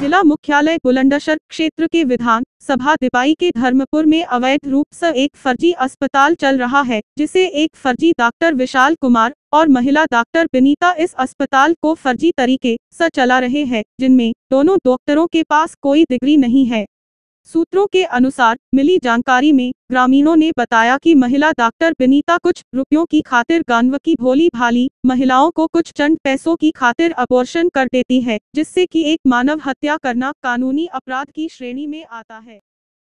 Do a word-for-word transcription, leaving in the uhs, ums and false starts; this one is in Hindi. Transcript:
जिला मुख्यालय बुलंदशहर क्षेत्र के विधान सभा दिपाई के धर्मपुर में अवैध रूप से एक फर्जी अस्पताल चल रहा है, जिसे एक फर्जी डॉक्टर विशाल कुमार और महिला डॉक्टर विनीता इस अस्पताल को फर्जी तरीके से चला रहे हैं, जिनमें दोनों डॉक्टरों के पास कोई डिग्री नहीं है। सूत्रों के अनुसार मिली जानकारी में ग्रामीणों ने बताया कि महिला डॉक्टर विनीता कुछ रुपयों की खातिर गांव की भोली भाली महिलाओं को कुछ चंद पैसों की खातिर अबॉर्शन कर देती है, जिससे कि एक मानव हत्या करना कानूनी अपराध की श्रेणी में आता है।